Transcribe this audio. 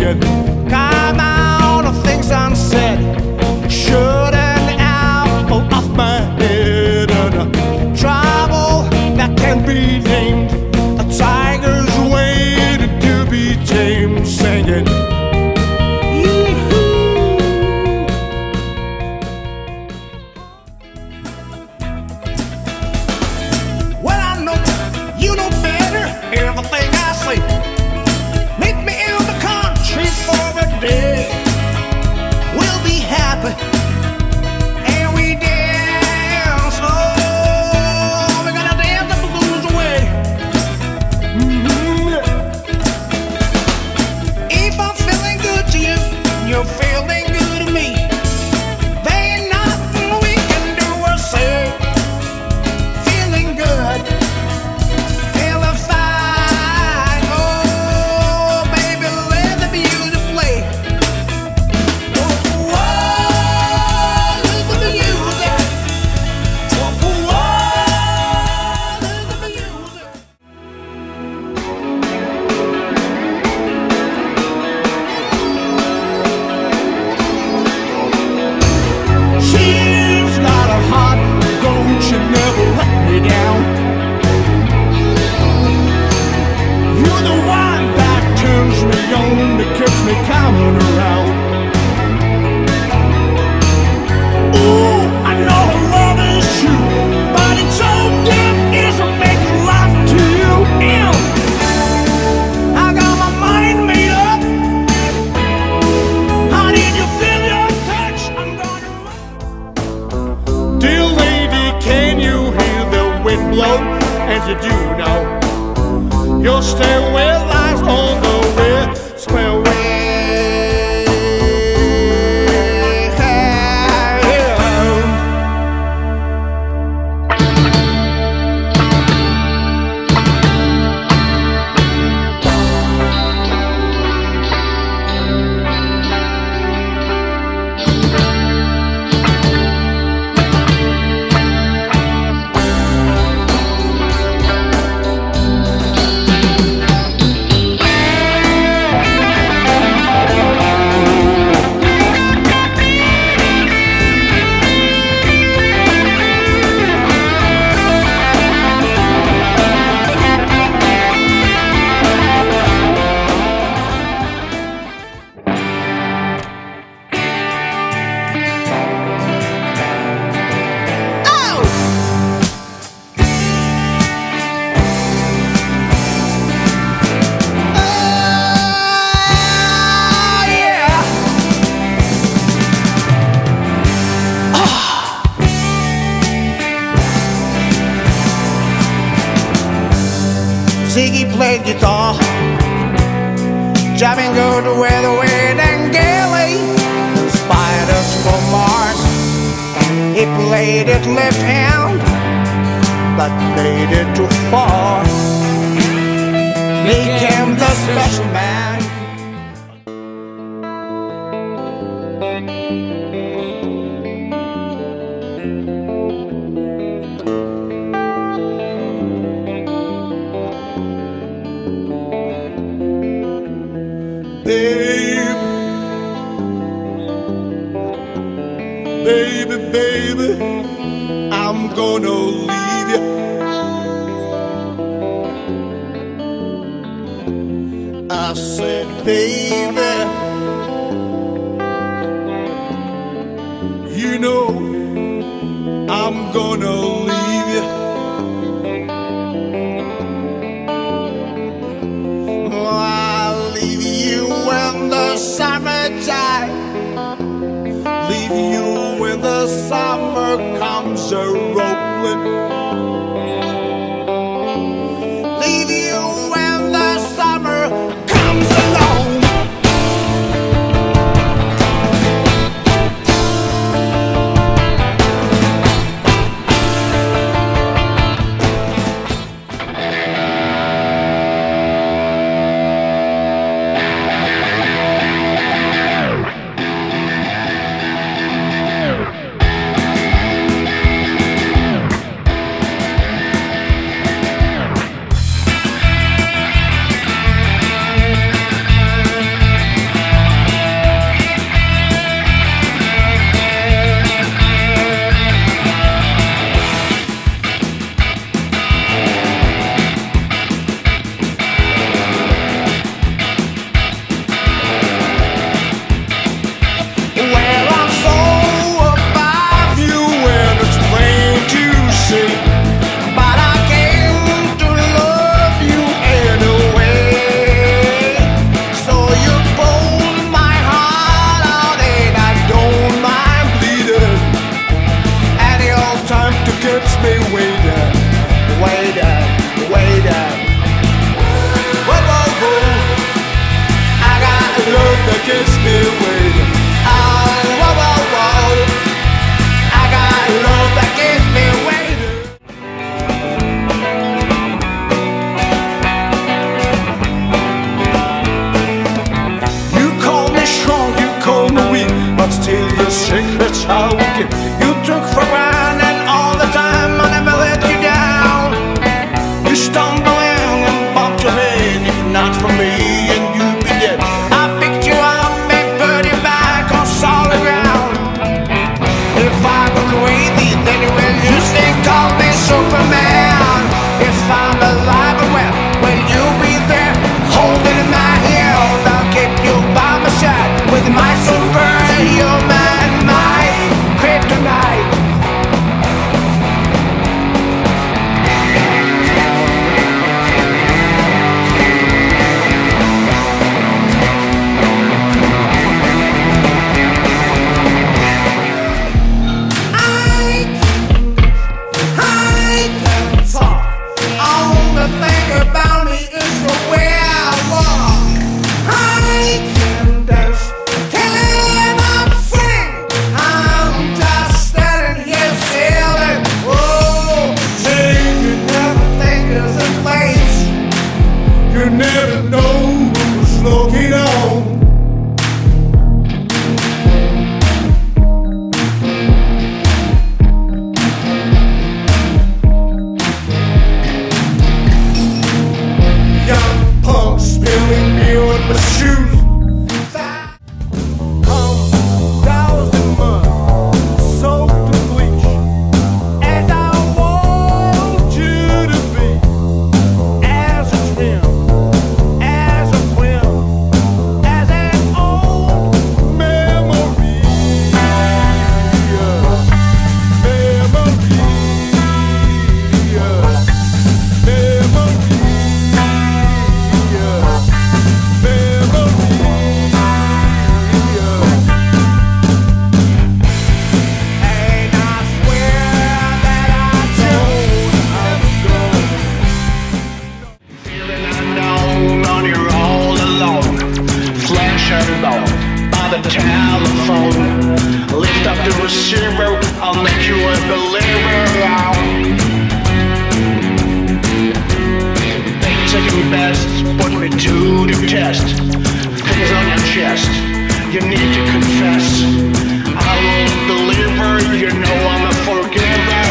singing. Come out of things unsaid. Shoot an apple off my head. And trouble that can be named. A tiger's waiting to be tamed. Singing. Well, I know you know better. Everything I say. Meet me in the country for a day. We'll be happy and we dance. Oh, we're gonna dance the blues away. If I'm feeling good to you, you're feeling good to me. There ain't nothing we can do or say. Feeling good, feeling fine. Oh, baby, let the music play. Oh, let the music. Oh, let the music. She's got a heart, don't you never let me down. You're the one that turns me on, that keeps me coming around. Ooh, I know her love is true, but it's so damn easy to make love to you. Ew. I got my mind made up. Honey, you feel your touch? I'm gonna run. Dear lady, can you hear the wind blow? And you do know your stairway lies on the windowsill. Ziggy played guitar, driving good with the wind and Gilly. Spiders from Mars, he played it left hand, but played it too far. Became the special man. Baby, baby, I'm gonna leave you. I said, baby, you know I'm gonna leave you. Oh, I'll leave you in the summertime. Leave you when the summer comes a-rolling. Leave you when the summer comes along. rubber shoes. Doused in mud, soaked in bleach, and I want you to be as a twin, as a twin, as an old memory. By the telephone, lift up the receiver, I'll make you a believer. They second best, put me to the test. Things on your chest, you need to confess. I will deliver, you know I'm a forgiver.